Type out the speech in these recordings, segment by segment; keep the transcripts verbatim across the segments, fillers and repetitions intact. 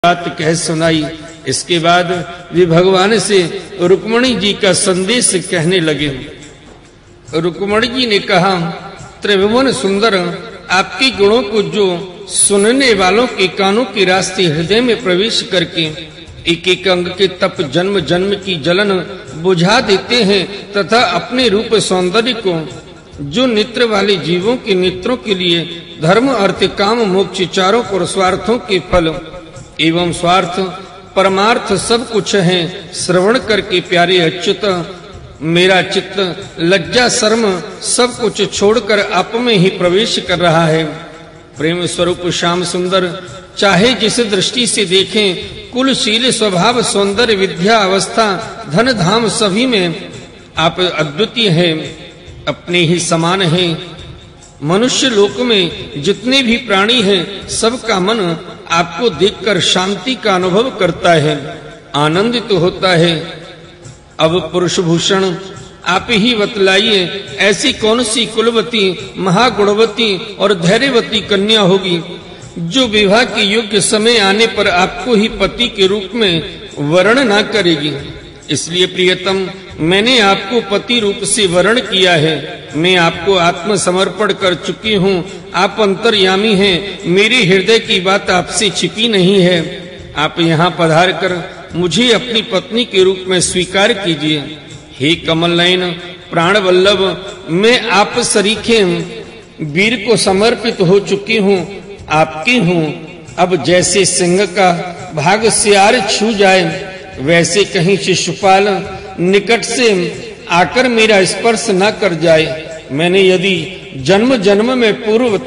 बात कह सुनाई। इसके बाद वे भगवान से रुक्मणी जी का संदेश कहने लगे। रुक्मणी जी ने कहा, त्रिभुवन सुंदर, आपके गुणों को जो सुनने वालों के कानों के रास्ते हृदय में प्रवेश करके एक एक अंग के तप जन्म जन्म की जलन बुझा देते हैं तथा अपने रूप सौंदर्य को जो नेत्र वाले जीवों के नेत्रों के लिए धर्म अर्थ काम मोक्ष चारों और स्वार्थों के फल एवं स्वार्थ परमार्थ सब कुछ है, श्रवण करके प्यारे अच्युत मेरा चित्त लज्जा शर्म सब कुछ छोड़कर आप में ही प्रवेश कर रहा है। प्रेम स्वरूप श्याम सुंदर चाहे जिस दृष्टि से देखें, कुलशील स्वभाव सौंदर्य विद्या अवस्था धन धाम सभी में आप अद्वितीय हैं, अपने ही समान हैं। मनुष्य लोक में जितने भी प्राणी हैं सबका मन आपको देखकर शांति का अनुभव करता है, आनंदित तो होता है। अब पुरुष भूषण आप ही बतलाइए, ऐसी कौन सी कुलवती महागुणवती और धैर्यवती कन्या होगी जो विवाह के योग्य समय आने पर आपको ही पति के रूप में वर्ण ना करेगी। इसलिए प्रियतम, मैंने आपको पति रूप से वर्ण किया है। मैं आपको आत्मसमर्पण कर चुकी हूँ। आप अंतर्यामी हैं, मेरे हृदय की बात आपसे छिपी नहीं है। आप यहाँ पधार कर मुझे अपनी पत्नी के रूप में स्वीकार कीजिए। हे कमल नयन प्राण वल्लभ, मैं आप सरीखे वीर को समर्पित हो चुकी हूँ, आपकी हूँ। अब जैसे सिंह का भाग सियार छू जाए, वैसे कहीं शिशुपाल निकट से आकर मेरा स्पर्श न कर जाए। मैंने यदि जन्म जन्म में पूर्वत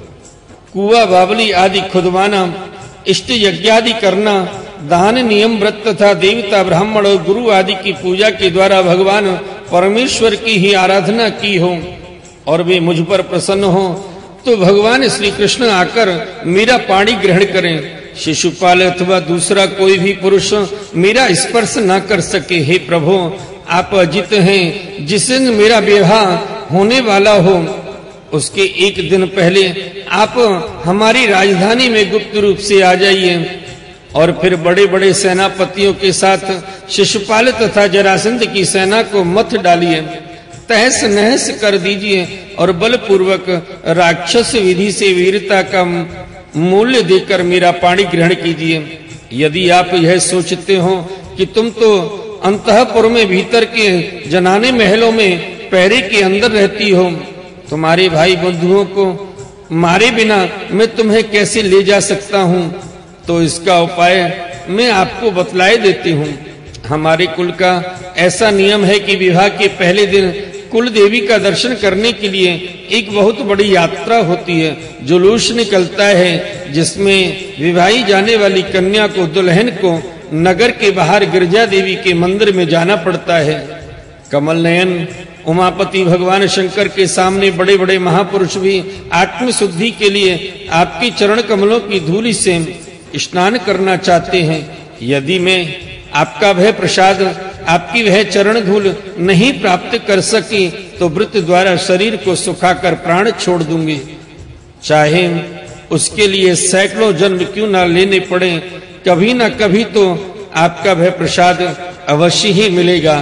कुआ बावली आदि खुदवाना, इष्ट यज्ञादि करना, दान नियम व्रत तथा देवता ब्राह्मण और गुरु आदि की पूजा के द्वारा भगवान परमेश्वर की ही आराधना की हो और वे मुझ पर प्रसन्न हो, तो भगवान श्री कृष्ण आकर मेरा पाणी ग्रहण करें। शिशुपाल अथवा दूसरा कोई भी पुरुष मेरा स्पर्श न कर सके। हे प्रभु, आप अजित हैं, जिस दिन मेरा विवाह होने वाला हो उसके एक दिन पहले आप हमारी राजधानी में गुप्त रूप से आ जाइए और फिर बड़े बड़े सेनापतियों के साथ शिशुपाल तथा जरासंध की सेना को मत डालिए, तहस नहस कर दीजिए और बलपूर्वक राक्षस विधि से वीरता का मूल्य देकर मेरा पाणी ग्रहण कीजिए। यदि आप यह सोचते हो कि तुम तो अंतःपुर में भीतर के जनाने महलों में पहरे के अंदर रहती हो, तुम्हारे भाई बंधुओं को मारे बिना मैं तुम्हें कैसे ले जा सकता हूँ, तो इसका उपाय मैं आपको बतलाए देती हूँ। हमारे कुल का ऐसा नियम है कि विवाह के पहले दिन कुल देवी का दर्शन करने के लिए एक बहुत बड़ी यात्रा होती है, जुलूस निकलता है, जिसमें विवाही जाने वाली कन्या को दुल्हन को नगर के बाहर गिरजा देवी के मंदिर में जाना पड़ता है। कमल नयन उमापति भगवान शंकर के सामने बड़े बड़े महापुरुष भी आत्मशुद्धि के लिए आपके चरण कमलों की धूलि से स्नान करना चाहते हैं। यदि मैं आपका वह प्रसाद, आपकी वह चरण धूल नहीं प्राप्त कर सकी तो व्रत द्वारा शरीर को सुखाकर प्राण छोड़ दूंगी, चाहे उसके लिए सैकड़ों जन्म क्यों ना लेने पड़े। कभी ना कभी तो आपका वह प्रसाद अवश्य ही मिलेगा।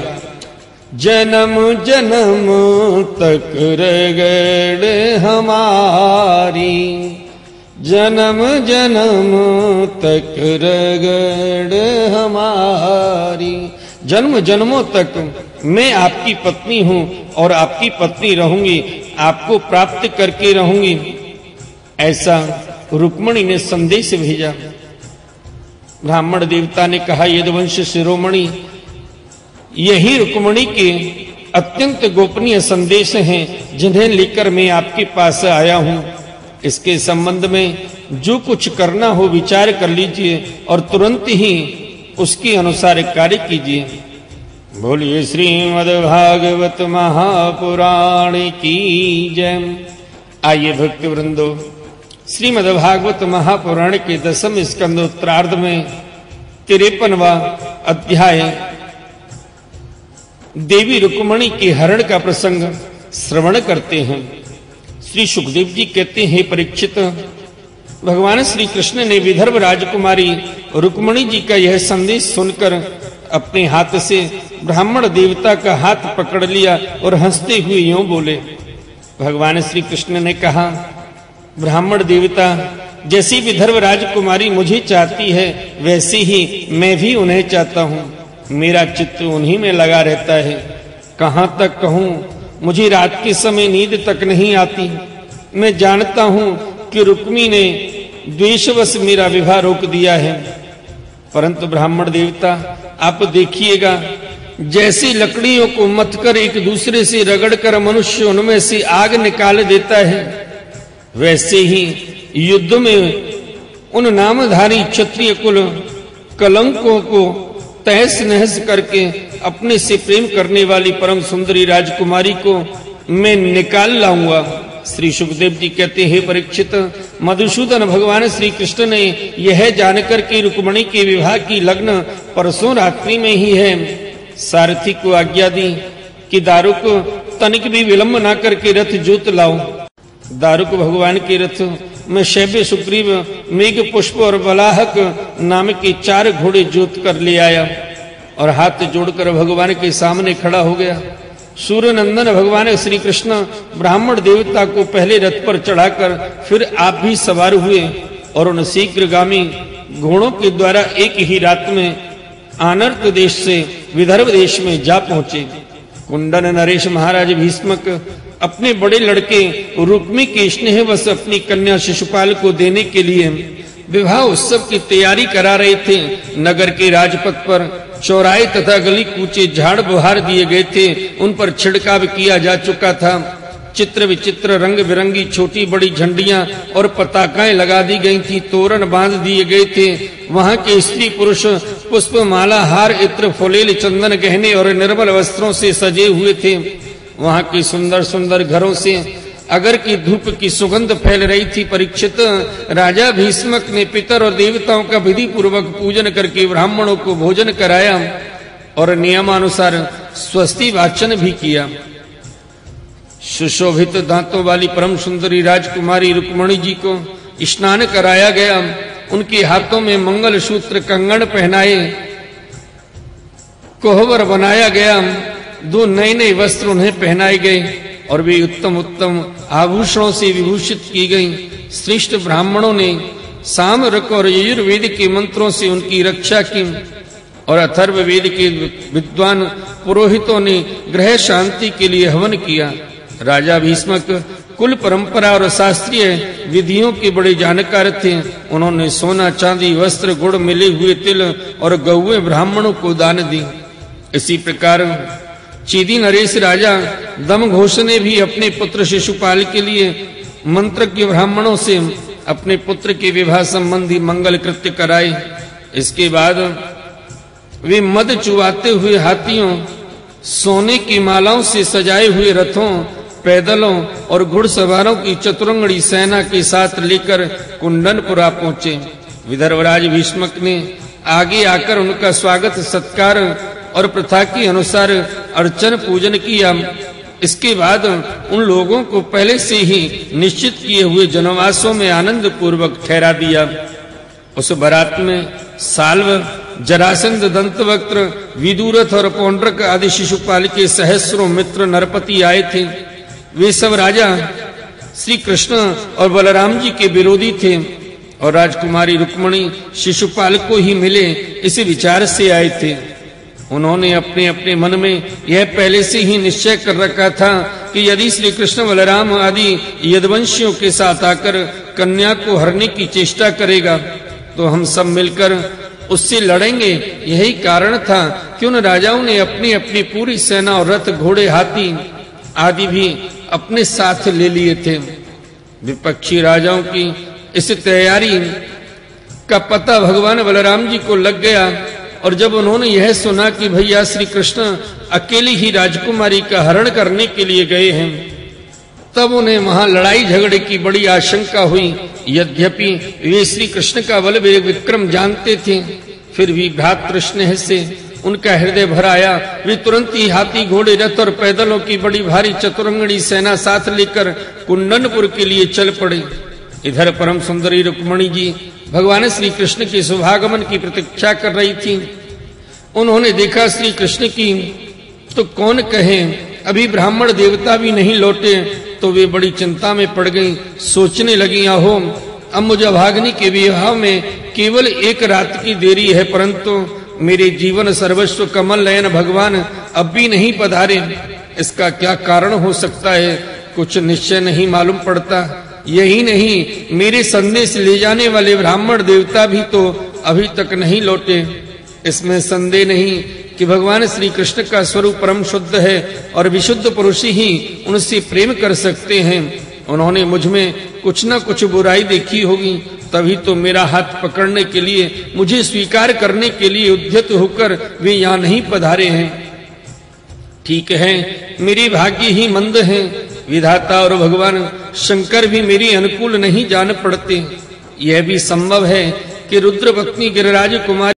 जन्म जन्म तक रगड़ हमारी, जन्म जन्म तक रगड़ हमारी, जन्म जन्मों तक मैं आपकी पत्नी हूँ और आपकी पत्नी रहूंगी, आपको प्राप्त करके रहूंगी। ऐसा रुक्मणी ने संदेश भेजा। ब्राह्मण देवता ने कहा, यदुवंश शिरोमणि, यही रुक्मणी के अत्यंत गोपनीय संदेश हैं जिन्हें लेकर मैं आपके पास आया हूँ। इसके संबंध में जो कुछ करना हो विचार कर लीजिए और तुरंत ही उसके अनुसार कार्य कीजिए। बोलिए श्रीमद्भागवत महापुराण की जय। आइए भक्त वृंदो, श्रीमद्भागवत महापुराण के दसम स्कंद उत्तरार्ध में तिरपनवा अध्याय देवी रुक्मणी के हरण का प्रसंग श्रवण करते हैं। श्री सुखदेव जी कहते हैं, परीक्षित, भगवान श्री कृष्ण ने विदर्भ राजकुमारी रुक्मणी जी का यह संदेश सुनकर अपने हाथ से ब्राह्मण देवता का हाथ पकड़ लिया और हंसते हुए यूं बोले। भगवान श्री कृष्ण ने कहा, ब्राह्मण देवता, जैसी विदर्भ राजकुमारी मुझे चाहती है वैसे ही मैं भी उन्हें चाहता हूँ। मेरा चित्त उन्हीं में लगा रहता है। कहाँ तक कहूँ, मुझे रात के समय नींद तक नहीं आती। मैं जानता हूँ कि रुक्मी ने द्वेषवश मेरा विवाह रोक दिया है, परंतु ब्राह्मण देवता आप देखिएगा, जैसे लकड़ियों को मथकर एक दूसरे से रगड़कर मनुष्य उनमें से आग निकाल देता है, वैसे ही युद्ध में उन नामधारी क्षत्रिय कुल कलंकों को तहस नहस करके अपने से प्रेम करने वाली परम सुंदरी राजकुमारी को मैं निकाल लाऊंगा। श्री सुखदेव जी कहते हैं, परीक्षित, मधुसूदन भगवान श्री कृष्ण ने यह जानकर कि रुक्मिणी के विवाह की लग्न परसों रात्रि में ही है, सारथी को आज्ञा दी कि दारुक तनिक भी विलंब ना करके रथ जोत लाओ। दारुक भगवान के रथ में शैब्य, सुग्रीव, मेघ, पुष्प और बलाहक नाम के चार घोड़े जोत कर ले आया और हाथ जोड़कर भगवान के सामने खड़ा हो गया। सूर्य नंदन भगवान श्री कृष्ण ब्राह्मण देवता को पहले रथ पर चढ़ाकर फिर आप भी सवार हुए और उन शीघ्रगामी घोड़ों के द्वारा एक ही रात में आनर्त देश से विदर्भ देश में जा पहुंचे। कुंदन नरेश महाराज भीष्मक अपने बड़े लड़के रुक्मी के स्नेहवश अपनी कन्या शिशुपाल को देने के लिए विवाह उत्सव की तैयारी करा रहे थे। नगर के राजपथ पर चौराहे तथा गली कूचे झाड़ बुहार दिए गए थे, उन पर छिड़काव किया जा चुका था। चित्र विचित्र रंग बिरंगी छोटी बड़ी झंडियां और पताकाएं लगा दी गई थी, तोरण बांध दिए गए थे। वहां के स्त्री पुरुष पुष्प माला हार इत्र फुलेल चंदन गहने और निर्मल वस्त्रों से सजे हुए थे। वहां की सुंदर सुंदर घरों से अगर की धूप की सुगंध फैल रही थी। परीक्षित, राजा भीष्मक ने पितर और देवताओं का विधि पूर्वक पूजन करके ब्राह्मणों को भोजन कराया और नियमानुसार स्वस्ति वाचन भी किया। सुशोभित दांतों वाली परम सुंदरी राजकुमारी रुक्मिणी जी को स्नान कराया गया। उनके हाथों में मंगल सूत्र कंगन पहनाए, कोहबर बनाया गया। दो नए नए वस्त्र उन्हें पहनाए गए और वे उत्तम उत्तम आभूषणों से विभूषित की गई। श्रेष्ठ ब्राह्मणों ने सामरक और यजुर्वेद के मंत्रों से उनकी रक्षा की और अथर्ववेद के विद्वान पुरोहितों ने ग्रह शांति के लिए हवन किया। राजा भीष्मक कुल परंपरा और शास्त्रीय विधियों के बड़े जानकार थे। उन्होंने सोना चांदी वस्त्र गुड़ मिले हुए तिल और गौएं ब्राह्मणों को दान दी। इसी प्रकार चीदी नरेश राजा दमघोष ने भी अपने पुत्र शिशुपाल के लिए मंत्रज्ञ ब्राह्मणों से अपने पुत्र के विवाह संबंधी मंगल कृत्य कराए। इसके बाद वे मद चुवाते हुए हाथियों, सोने की मालाओं से सजाए हुए रथों, पैदलों और घुड़सवारों की चतुरंगड़ी सेना के साथ लेकर कुंडनपुरा पहुंचे। विदर्भराज भीष्मक ने आगे आकर उनका स्वागत सत्कार और प्रथा के अनुसार अर्चन पूजन किया। इसके बाद उन लोगों को पहले से ही निश्चित किए हुए जनवासों में आनंद पूर्वक ठहरा दिया। उस बारात में साल्व, जरासंध, दंतवक्त्र, विदुरथ और पौंड्रक आदि शिशुपाल के सहस्रों मित्र नरपति आए थे। वे सब राजा श्री कृष्ण और बलराम जी के विरोधी थे और राजकुमारी रुक्मिणी शिशुपाल को ही मिले इस विचार से आए थे। उन्होंने अपने अपने मन में यह पहले से ही निश्चय कर रखा था कि यदि श्री कृष्ण बलराम आदि यदुवंशियों के साथ आकर कन्या को हरने की चेष्टा करेगा तो हम सब मिलकर उससे लड़ेंगे। यही कारण था कि उन राजाओं ने अपनी अपनी पूरी सेना और रथ, घोड़े, हाथी आदि भी अपने साथ ले लिए थे। विपक्षी राजाओं की इस तैयारी का पता भगवान बलराम जी को लग गया और जब उन्होंने यह सुना कि भैया श्री कृष्ण अकेले ही राजकुमारी का हरण करने के लिए गए हैं, तब उन्हें वहां लड़ाई झगड़े की बड़ी आशंका हुई। यद्यपि वे श्री कृष्ण का बल विक्रम जानते थे, फिर भी भ्रातृ स्नेह से उनका हृदय भर आया। वे तुरंत ही हाथी, घोड़े, रथ और पैदलों की बड़ी भारी चतुरंगड़ी सेना साथ लेकर कुंडनपुर के लिए चल पड़े। इधर परम सुंदरी रुक्मणी जी भगवान श्री कृष्ण के शुभागमन की प्रतीक्षा कर रही थी। उन्होंने देखा श्री कृष्ण की, तो कौन कहे अभी ब्राह्मण देवता भी नहीं लौटे, तो वे बड़ी चिंता में पड़ गईं। सोचने लगी, आहो अब मुझे भागनी के विवाह में केवल एक रात की देरी है, परंतु मेरे जीवन सर्वस्व कमल नयन भगवान अब भी नहीं पधारे। इसका क्या कारण हो सकता है, कुछ निश्चय नहीं मालूम पड़ता। यही नहीं, मेरे संदेश ले जाने वाले ब्राह्मण देवता भी तो अभी तक नहीं लौटे। इसमें संदेह नहीं कि भगवान श्री कृष्ण का स्वरूप परम शुद्ध है और विशुद्ध पुरुष ही उनसे प्रेम कर सकते हैं। उन्होंने मुझ में कुछ न कुछ बुराई देखी होगी, तभी तो मेरा हाथ पकड़ने के लिए, मुझे स्वीकार करने के लिए उद्यत होकर वे यहाँ नहीं पधारे हैं। ठीक है, मेरे भाग्य ही मंद हैं। विधाता और भगवान शंकर भी मेरे अनुकूल नहीं जान पड़ते। यह भी संभव है कि रुद्र पत्नी गिरिराज कुमारी